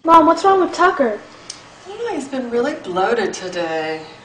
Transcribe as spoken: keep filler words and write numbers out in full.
Mom, what's wrong with Tucker? I don't know, he's been really bloated today.